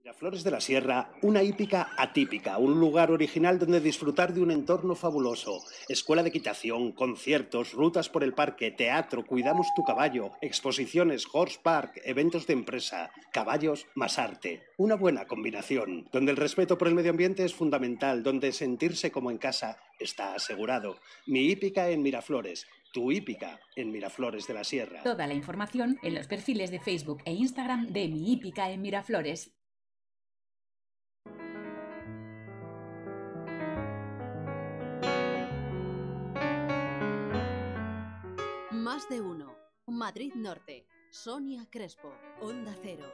Miraflores de la Sierra, una hípica atípica, un lugar original donde disfrutar de un entorno fabuloso. Escuela de equitación, conciertos, rutas por el parque, teatro, cuidamos tu caballo, exposiciones, horse park, eventos de empresa, caballos más arte. Una buena combinación, donde el respeto por el medio ambiente es fundamental, donde sentirse como en casa está asegurado. Mi hípica en Miraflores, tu hípica en Miraflores de la Sierra. Toda la información en los perfiles de Facebook e Instagram de Mi hípica en Miraflores. Más de uno. Madrid Norte. Sonia Crespo. Onda Cero.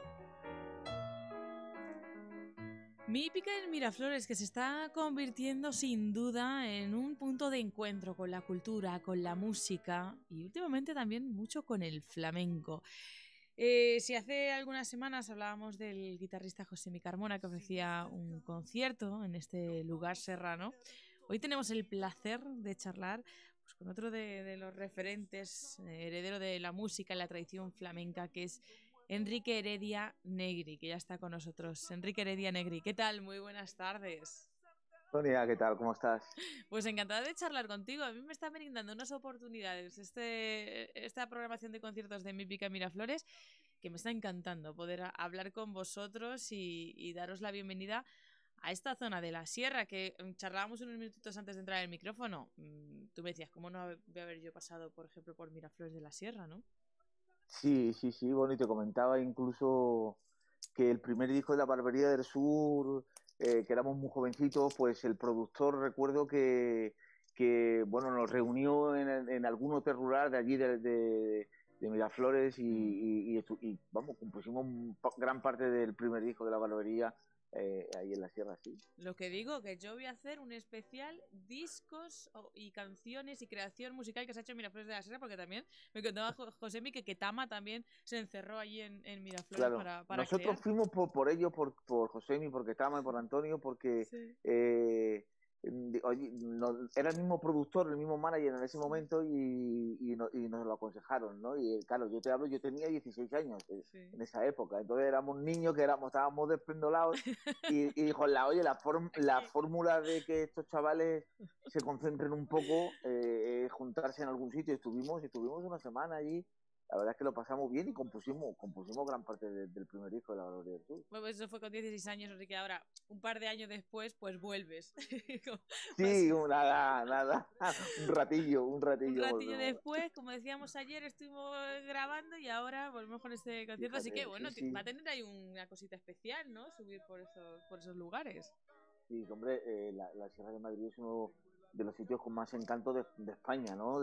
Mi hípica en Miraflores, que se está convirtiendo sin duda en un punto de encuentro con la cultura, con la música y últimamente también mucho con el flamenco. Si hace algunas semanas hablábamos del guitarrista Josemi Carmona, que ofrecía un concierto en este lugar serrano, hoy tenemos el placer de charlar pues, con otro de los referentes, heredero de la música y la tradición flamenca, que es Enrique Heredia Negri, que ya está con nosotros. Enrique Heredia Negri, ¿qué tal? Muy buenas tardes. Sonia, ¿qué tal? ¿Cómo estás? Pues encantada de charlar contigo. A mí me están brindando unas oportunidades esta programación de conciertos de Mi Hípica Miraflores que me está encantando poder hablar con vosotros y daros la bienvenida a esta zona de la sierra que charlábamos unos minutitos antes de entrar en el micrófono. Tú me decías, ¿cómo no voy a haber yo pasado, por ejemplo, por Miraflores de la Sierra, ¿no? Sí, bueno, y te comentaba incluso que el primer disco de La Barbería del Sur, que éramos muy jovencitos, pues el productor recuerdo que bueno, nos reunió en algún hotel rural de allí de Miraflores y vamos, compusimos gran parte del primer disco de La Barbería ahí en la sierra, sí. Lo que digo, que yo voy a hacer un especial discos y canciones y creación musical que se ha hecho en Miraflores de la Sierra, porque también me contaba Josemi que Tama también se encerró allí en Miraflores Claro, para nosotros crear. fuimos por ellos, por Josemi, porque Tama y por Antonio, porque Sí. oye, era el mismo productor, el mismo manager en ese momento y nos lo aconsejaron, ¿no? Y claro, yo te hablo, yo tenía 16 años Sí. en esa época, entonces éramos niños que estábamos despendolados y dijo, oye, la fórmula de que estos chavales se concentren un poco, juntarse en algún sitio, estuvimos una semana allí. La verdad es que lo pasamos bien y compusimos gran parte del primer disco de La Gloria del Sur. Bueno, pues eso fue con 16 años, Enrique. Ahora, un par de años después, pues vuelves. Sí, nada, un ratillo Un ratillo volvemos. después, como decíamos ayer, estuvimos grabando y ahora volvemos con este concierto. Así que, Fíjate, bueno, sí. va a tener ahí una cosita especial, ¿no? Subir por esos lugares. Sí, hombre, la Sierra de Madrid es uno de los sitios con más encanto de España, ¿no?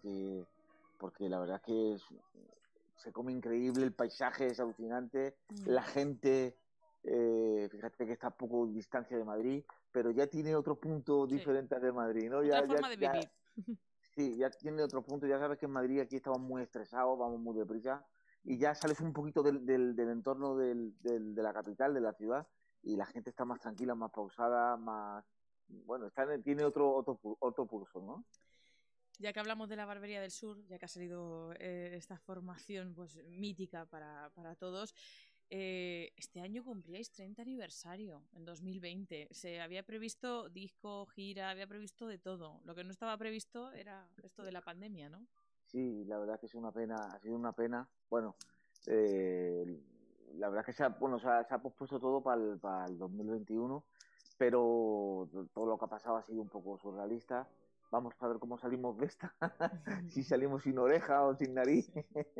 Porque la verdad es que se come increíble, el paisaje es alucinante, la gente, fíjate que está a poco distancia de Madrid, pero ya tiene otro punto diferente al de Madrid, ¿no? Otra forma de vivir. Sí, ya tiene otro punto, ya sabes que en Madrid aquí estamos muy estresados, vamos muy deprisa, y ya sales un poquito del entorno de la capital, de la ciudad, y la gente está más tranquila, más pausada, más... Bueno, tiene otro pulso, ¿no? Ya que hablamos de la Barbería del Sur, ya que ha salido esta formación pues mítica para todos, este año cumplíais 30 aniversario, en 2020. Se había previsto disco, gira, había previsto de todo. Lo que no estaba previsto era esto de la pandemia, ¿no? Sí, la verdad que es una pena, ha sido una pena. Bueno, eh, la verdad que se ha pospuesto todo para el 2021, pero todo lo que ha pasado ha sido un poco surrealista. Vamos a ver cómo salimos de esta, si salimos sin oreja o sin nariz.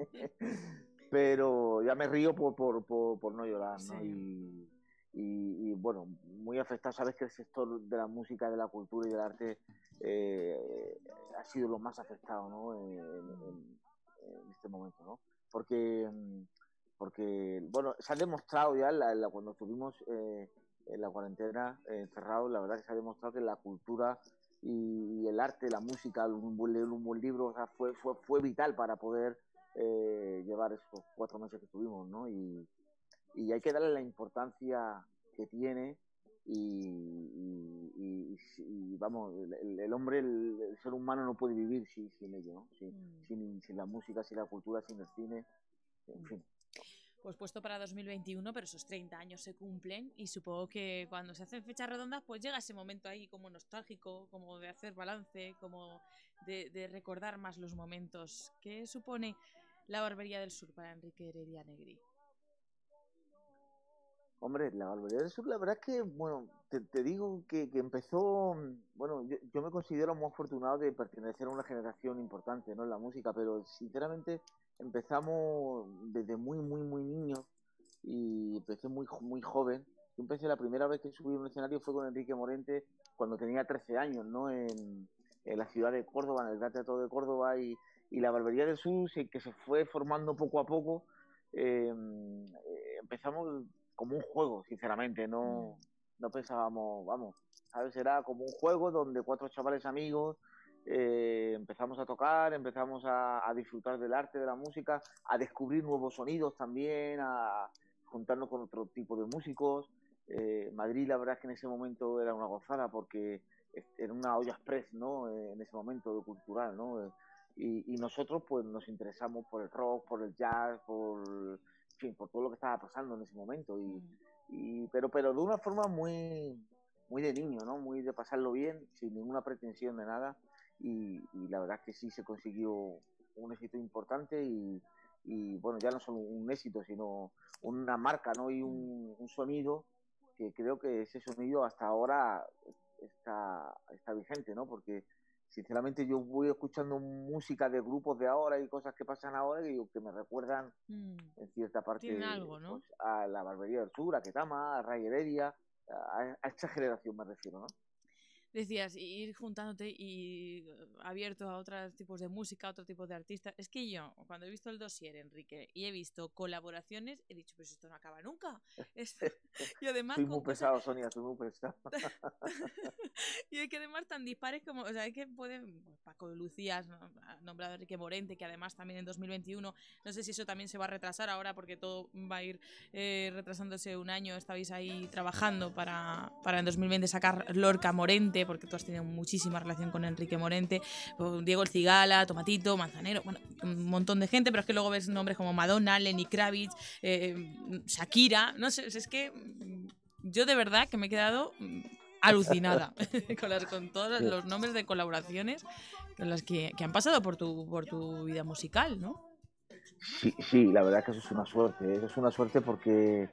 Pero ya me río por no llorar, ¿no? Sí. Bueno, muy afectado. Sabes que el sector de la música, de la cultura y del arte ha sido lo más afectado, ¿no? En este momento, ¿no? Porque bueno, se ha demostrado ya cuando estuvimos en la cuarentena encerrados, la verdad que se ha demostrado que la cultura y el arte, la música, un buen libro, o sea, fue vital para poder llevar esos 4 meses que estuvimos, ¿no? Y hay que darle la importancia que tiene y vamos, el hombre, el ser humano no puede vivir sin ello, ¿no? Sin la música, sin la cultura, sin el cine, en fin. pues puesto para 2021, pero esos 30 años se cumplen y supongo que cuando se hacen fechas redondas pues llega ese momento ahí como nostálgico, como de hacer balance, como de recordar más los momentos. ¿Qué supone la Barbería del Sur para Enrique Heredia Negri? Hombre, la Barbería del Sur, la verdad es que, bueno, te digo que empezó, bueno, yo me considero muy afortunado de pertenecer a una generación importante, ¿no? En la música, pero sinceramente empezamos desde muy niños y empecé muy joven. Yo empecé la primera vez que subí a un escenario fue con Enrique Morente cuando tenía 13 años, ¿no? En la ciudad de Córdoba, en el Gran Teatro de Córdoba y la Barbería del Sur, que se fue formando poco a poco. Empezamos como un juego, sinceramente, no pensábamos, vamos, ¿sabes? Era como un juego donde 4 chavales amigos empezamos a tocar, empezamos a disfrutar del arte, de la música, a descubrir nuevos sonidos también, a juntarnos con otro tipo de músicos. Madrid, la verdad es que en ese momento era una gozada porque era una olla express, ¿no? En ese momento cultural, ¿no? Y nosotros pues nos interesamos por el rock, por el jazz, en fin, por todo lo que estaba pasando en ese momento pero de una forma muy de niño, ¿no? Muy de pasarlo bien, sin ninguna pretensión de nada y la verdad es que sí se consiguió un éxito importante y bueno, ya no solo un éxito, sino una marca, ¿no? Y un sonido que creo que ese sonido hasta ahora está vigente, ¿no? Porque sinceramente yo voy escuchando música de grupos de ahora y cosas que pasan ahora que me recuerdan en cierta parte algo, ¿no? pues, a la Barbería del Sur, a Ketama, a Ray Heredia, a esta generación me refiero, ¿no? Decías, ir juntándote y abierto a otros tipos de música, a otro tipo de artistas. Es que yo, cuando he visto el dossier, Enrique, y he visto colaboraciones, he dicho, pues esto no acaba nunca. Y además soy con muy cosas... pesado, Sonia, soy muy pesado. Y es que además tan dispares como, o sea, es que pueden, pues, Paco de Lucía, ha nombrado a Enrique Morente, que además también en 2021, no sé si eso también se va a retrasar ahora porque todo va a ir retrasándose un año, estabais ahí trabajando para en 2020 sacar Lorca Morente, porque tú has tenido muchísima relación con Enrique Morente, Diego El Cigala, Tomatito, Manzanero, bueno, un montón de gente, pero es que luego ves nombres como Madonna, Lenny Kravitz, Shakira, no sé, es que yo de verdad que me he quedado alucinada con todos los nombres de colaboraciones con las que han pasado por tu vida musical, ¿no? Sí, la verdad que eso es una suerte porque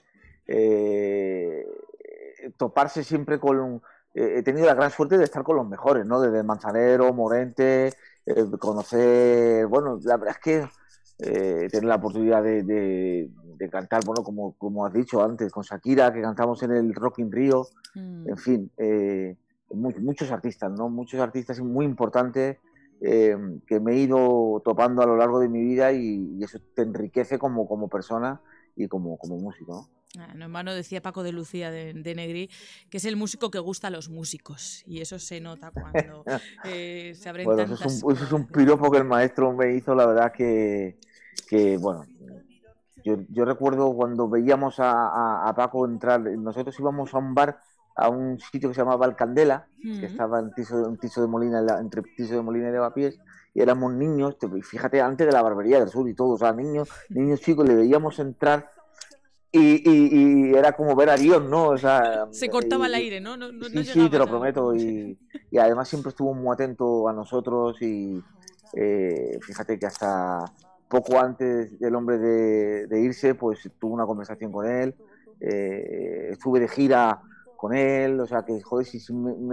toparse siempre con... he tenido la gran suerte de estar con los mejores, ¿no? Desde Manzanero, Morente, conocer... Bueno, la verdad es que tener la oportunidad de cantar, bueno, como has dicho antes, con Shakira, que cantamos en el Rock in Rio, en fin, muchos artistas, ¿no? Muchos artistas muy importantes que me he ido topando a lo largo de mi vida y eso te enriquece como persona y como músico, ¿no? No en vano decía Paco de Lucía de Negri que es el músico que gusta a los músicos y eso se nota cuando se abren bueno, tantas eso es un piropo que el maestro me hizo, la verdad que bueno, yo recuerdo cuando veíamos a Paco entrar, nosotros íbamos a un bar, a un sitio que se llamaba El Candela, que estaba en Tiso de Molina, entre Tiso de Molina y Lavapiés, y éramos niños, fíjate, antes de la Barbería del Sur y todo, o sea, niños chicos, le veíamos entrar y era como ver a Dios, ¿no? O sea, se cortaba el aire, ¿no? Sí, te lo prometo, y además siempre estuvo muy atento a nosotros y fíjate que hasta poco antes del hombre de irse, pues tuve una conversación con él, estuve de gira con él, o sea que, joder, sí,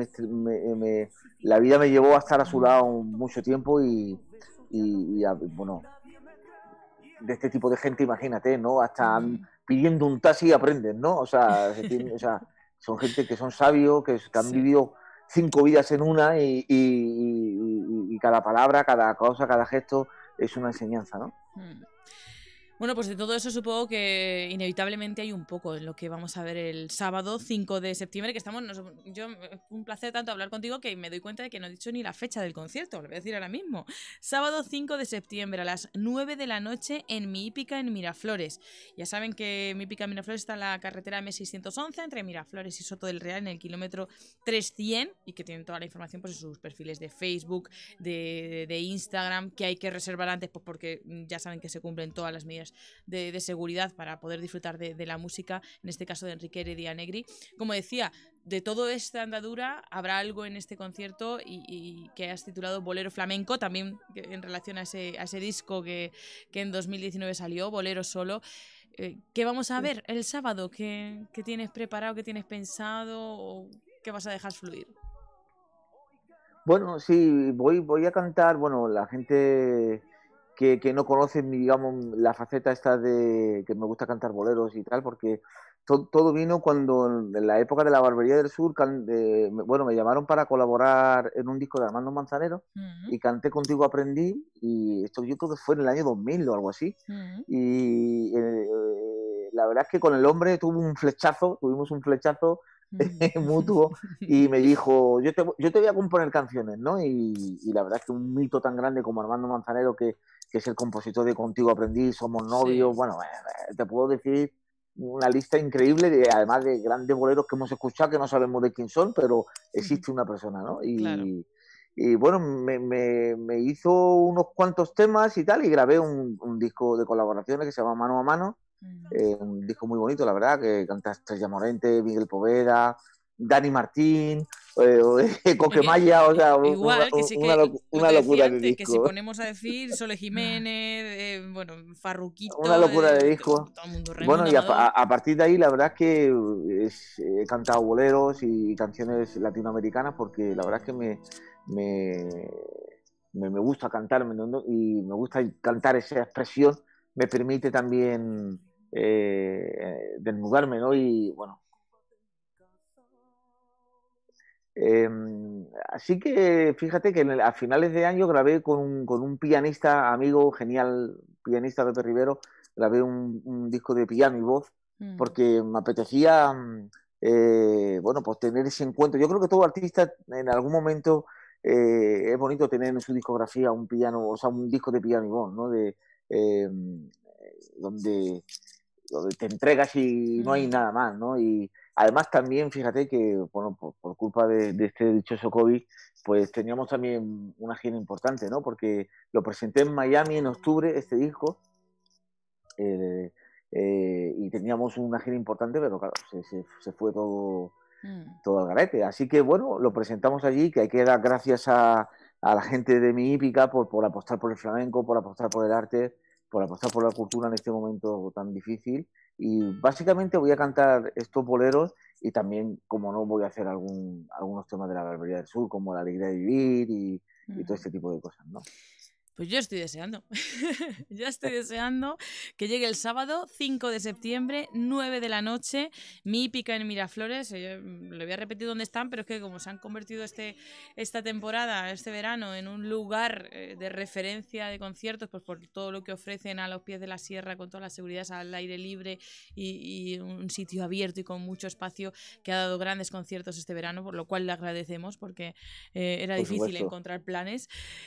la vida me llevó a estar a su lado mucho tiempo bueno, de este tipo de gente, imagínate, ¿no? Hasta pidiendo un taxi aprendes, ¿no? O sea, son gente que son sabios, que han vivido 5 vidas en una y cada palabra, cada cosa, cada gesto es una enseñanza, ¿no? Bueno, pues de todo eso supongo que inevitablemente hay un poco en lo que vamos a ver el sábado 5 de septiembre, que estamos... un placer tanto hablar contigo que me doy cuenta de que no he dicho ni la fecha del concierto, lo voy a decir ahora mismo. Sábado 5 de septiembre a las 9 de la noche en Mi Hípica en Miraflores. Ya saben que Mi Hípica en Miraflores está en la carretera M611 entre Miraflores y Soto del Real en el kilómetro 300 y que tienen toda la información pues, en sus perfiles de Facebook, de Instagram, que hay que reservar antes pues, porque ya saben que se cumplen todas las medidas medidas de seguridad para poder disfrutar de la música, en este caso de Enrique Heredia Negri. Como decía, de toda esta andadura habrá algo en este concierto y que has titulado Bolero Flamenco, también en relación a ese disco que en 2019 salió, Bolero Solo. ¿Qué vamos a ver el sábado? ¿Qué tienes preparado? ¿Qué tienes pensado? ¿O qué vas a dejar fluir? Bueno, sí, voy a cantar, bueno, la gente que no conoce, digamos, la faceta esta de que me gusta cantar boleros y tal, porque todo vino cuando en la época de la Barbería del Sur, bueno, me llamaron para colaborar en un disco de Armando Manzanero y canté Contigo Aprendí, y esto yo creo que fue en el año 2000 o algo así. Y la verdad es que con el hombre tuvimos un flechazo mutuo, y me dijo, yo te voy a componer canciones, ¿no? Y la verdad es que un mito tan grande como Armando Manzanero, que es el compositor de Contigo Aprendí, Somos Novios, sí. Bueno, te puedo decir una lista increíble, además de grandes boleros que hemos escuchado, que no sabemos de quién son, pero existe una persona, ¿no? Claro. Y bueno, me hizo unos cuantos temas y tal, y grabé un disco de colaboraciones que se llama Mano a Mano. Un disco muy bonito, la verdad, que canta Estrella Morente, Miguel Poveda, Dani Martín, Coquemaya, o sea, igual, que sí, una locura de disco. Que si ponemos a decir Sole Jiménez, bueno, Farruquito, una locura de disco. Todo el mundo, bueno, y a partir de ahí la verdad es que he cantado boleros y canciones latinoamericanas, porque la verdad es que me gusta cantar, ¿no? Y me gusta cantar esa expresión, me permite también desnudarme, ¿no? Y bueno, así que fíjate que a finales de año grabé con un pianista amigo, genial pianista, Pepe Rivero, grabé un disco de piano y voz, porque me apetecía bueno, pues tener ese encuentro. Yo creo que todo artista en algún momento es bonito tener en su discografía un piano, o sea, un disco de piano y voz, ¿no? Donde te entregas y no hay nada más, ¿no? Y además también, fíjate que, bueno, por culpa de este dichoso COVID, pues teníamos también una gira importante, ¿no? Porque lo presenté en Miami en octubre, este disco, y teníamos una gira importante, pero claro, se fue todo al garete. Así que, bueno, lo presentamos allí, que hay que dar gracias a la gente de mi hípica por apostar por el flamenco, por apostar por el arte, por apostar por la cultura en este momento tan difícil. Y básicamente voy a cantar estos boleros, y también, como no, voy a hacer algunos temas de la Barbería del Sur, como La Alegría de Vivir y todo este tipo de cosas, ¿no? Pues yo estoy deseando. Ya estoy deseando que llegue el sábado 5 de septiembre, 9 de la noche, Mi Hípica en Miraflores. Le voy a repetir dónde están, pero es que como se han convertido esta temporada, este verano, en un lugar de referencia de conciertos, pues por todo lo que ofrecen a los pies de la sierra, con todas las seguridades al aire libre y un sitio abierto y con mucho espacio, que ha dado grandes conciertos este verano, por lo cual le agradecemos, porque era difícil encontrar planes.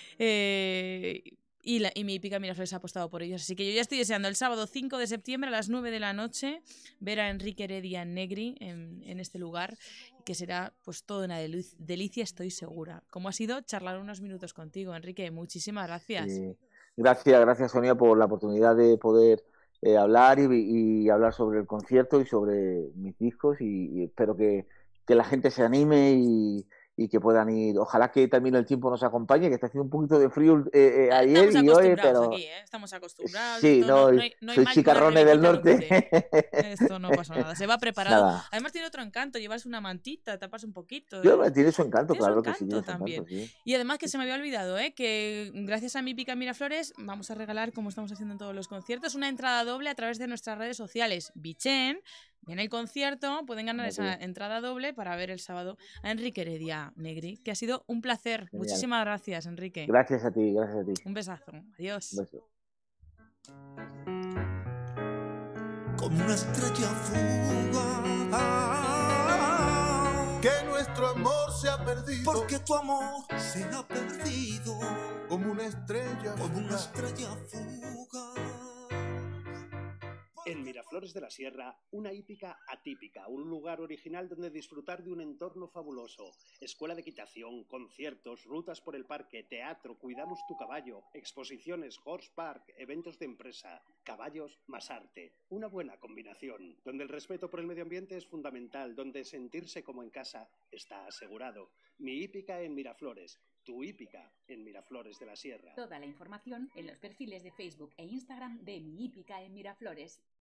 Y Mi Hípica Miraflores ha apostado por ellos. Así que yo ya estoy deseando el sábado 5 de septiembre a las 9 de la noche ver a Enrique Heredia Negri en este lugar, que será pues todo una delicia, estoy segura. Como ha sido charlar unos minutos contigo, Enrique, muchísimas gracias. Gracias Sonia, por la oportunidad de poder hablar y hablar sobre el concierto y sobre mis discos, y espero que la gente se anime y que puedan ir. Ojalá que también el tiempo nos acompañe, que está haciendo un poquito de frío ayer y hoy, pero aquí, estamos acostumbrados. Sí, no hay soy chicarrones del norte. Esto no pasa nada, se va preparado. Nada. Además tiene otro encanto, llevarse una mantita, taparse un poquito. Tiene su encanto, claro que sí. Tiene su encanto, sí. Y además que se me había olvidado, que gracias a Mi Hípica Miraflores vamos a regalar, como estamos haciendo en todos los conciertos, una entrada doble a través de nuestras redes sociales. Bichen, en el concierto pueden ganar esa entrada doble para ver el sábado a Enrique Heredia Negri, que ha sido un placer. Genial. Muchísimas gracias, Enrique. Gracias a ti. Un besazo. Adiós. Un beso. Como una estrella fugaz, que nuestro amor se ha perdido, porque tu amor se ha perdido. Como una estrella fugaz. En Miraflores de la Sierra, una hípica atípica, un lugar original donde disfrutar de un entorno fabuloso. Escuela de equitación, conciertos, rutas por el parque, teatro, cuidamos tu caballo, exposiciones, horse park, eventos de empresa, caballos más arte. Una buena combinación, donde el respeto por el medio ambiente es fundamental, donde sentirse como en casa está asegurado. Mi hípica en Miraflores, tu hípica en Miraflores de la Sierra. Toda la información en los perfiles de Facebook e Instagram de Mi Hípica en Miraflores.